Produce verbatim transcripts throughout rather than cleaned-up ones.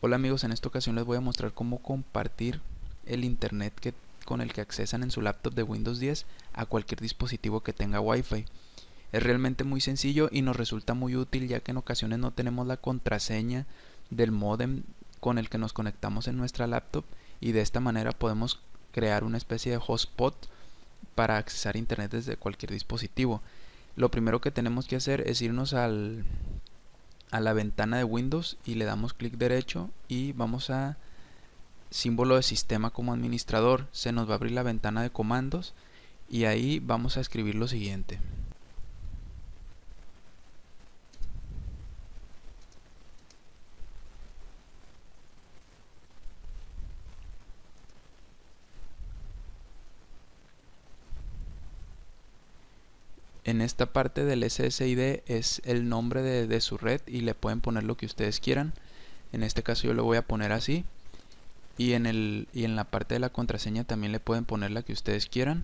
Hola amigos, en esta ocasión les voy a mostrar cómo compartir el internet que, con el que accesan en su laptop de Windows diez a cualquier dispositivo que tenga Wi-Fi. Es realmente muy sencillo y nos resulta muy útil, ya que en ocasiones no tenemos la contraseña del módem con el que nos conectamos en nuestra laptop, y de esta manera podemos crear una especie de hotspot para accesar internet desde cualquier dispositivo. Lo primero que tenemos que hacer es irnos al a la ventana de Windows y le damos clic derecho y vamos a símbolo de sistema como administrador. Se nos va a abrir la ventana de comandos y ahí vamos a escribir lo siguiente: en esta parte del S S I D es el nombre de, de su red, y le pueden poner lo que ustedes quieran. En este caso yo lo voy a poner así, y en, el, y en la parte de la contraseña también le pueden poner la que ustedes quieran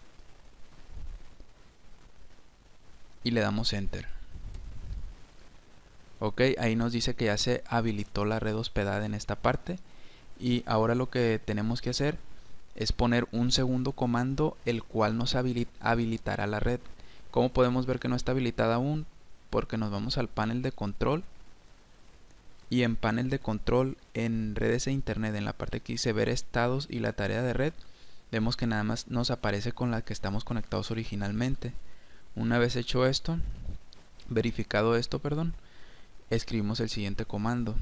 y le damos enter. Ok, ahí nos dice que ya se habilitó la red hospedada en esta parte, y ahora lo que tenemos que hacer es poner un segundo comando, el cual nos habilitará la red. ¿Cómo podemos ver que no está habilitada aún? Porque nos vamos al panel de control, y en panel de control, en redes e internet, en la parte que dice ver estados y la tarea de red, vemos que nada más nos aparece con la que estamos conectados originalmente. Una vez hecho esto, verificado esto, perdón, escribimos el siguiente comando: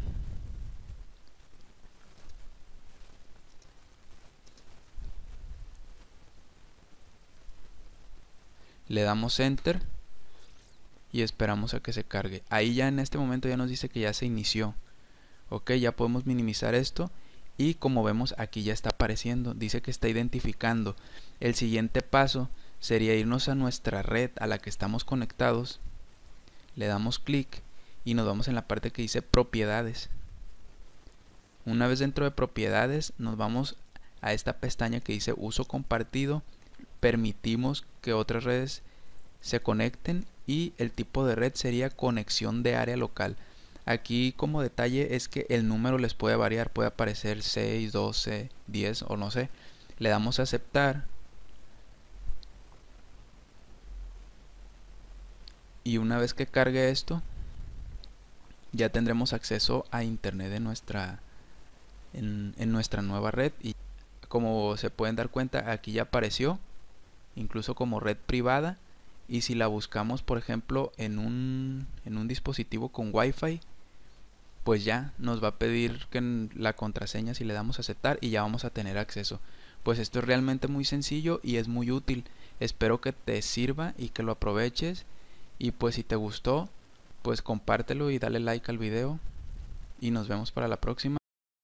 le damos enter y esperamos a que se cargue. Ahí ya en este momento ya nos dice que ya se inició. Ok, ya podemos minimizar esto, y como vemos aquí ya está apareciendo, dice que está identificando. El siguiente paso sería irnos a nuestra red a la que estamos conectados, le damos clic y nos vamos en la parte que dice propiedades. Una vez dentro de propiedades nos vamos a esta pestaña que dice uso compartido, permitimos que otras redes se conecten, y el tipo de red sería conexión de área local. Aquí como detalle es que el número les puede variar, puede aparecer seis, doce, diez o no sé. Le damos a aceptar y una vez que cargue esto ya tendremos acceso a internet en nuestra en, en nuestra nueva red. Y como se pueden dar cuenta, aquí ya apareció incluso como red privada, y si la buscamos por ejemplo en un, en un dispositivo con Wi-Fi, pues ya nos va a pedir que la contraseña si le damos a aceptar, y ya vamos a tener acceso. Pues esto es realmente muy sencillo y es muy útil. Espero que te sirva y que lo aproveches, y pues si te gustó, pues compártelo y dale like al video, y nos vemos para la próxima.